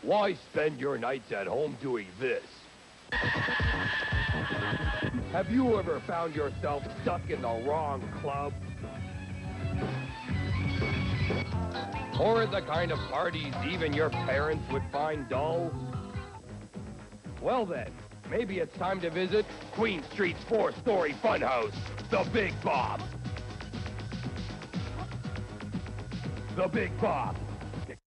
Why spend your nights at home doing this? Have you ever found yourself stuck in the wrong club? Or the kind of parties even your parents would find dull? Well then, maybe it's time to visit Queen Street's 4-story funhouse, the Big Bop. The Big Bop.